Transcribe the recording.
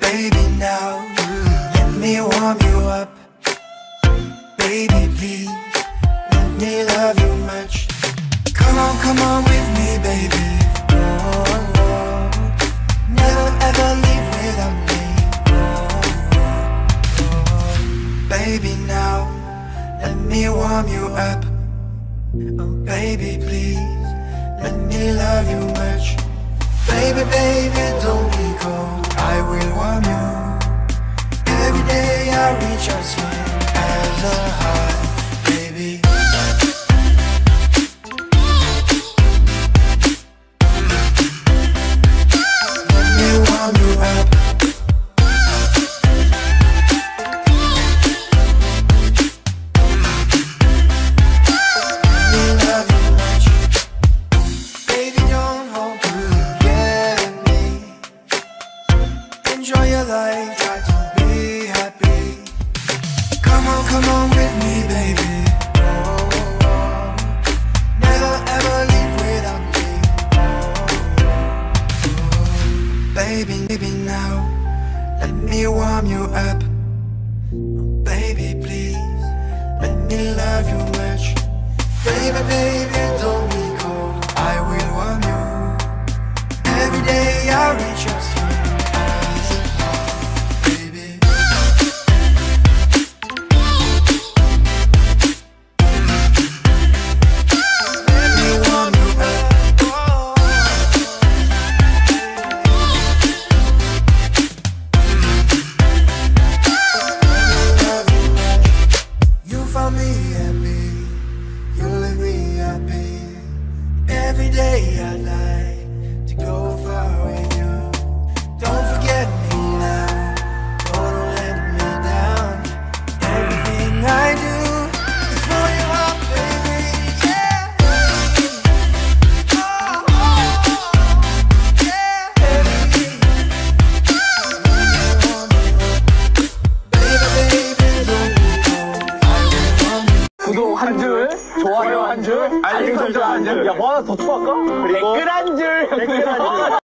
Baby, now let me warm you up. Baby, please let me love you much. Come on with me, baby. Oh, oh. Never ever leave without me. Oh, oh. Baby, now let me warm you up. Oh, baby, please let me love you much. Baby, baby, don't be cold, I will warm you. Every day I reach out slim as a heart, baby. Let me warm you up. Let me love you much. Baby, don't hold enjoy your life, try to be happy. Come on with me, baby. Oh, oh, oh. Never ever leave without me. Oh, oh. Baby, now let me warm you up. Oh, baby, please let me love you much. Baby, don't be cold, I will warm you. Every day I reach your skin. Every day I'd like to go far with you. Don't forget me now, don't let me down. Everything I do is for your heart, baby, yeah. Oh, oh, yeah. Baby, don't be cold, I will warm you. 구독 한 줄, 좋아요 한 줄, 알림 설정 한 줄. 야, 뭐 하나 더 추가할까? 그리고 댓글 한 줄.